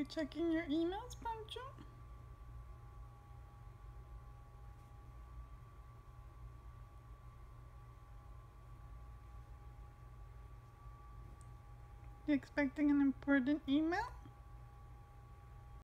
you checking your emails, Pancho? You expecting an important email?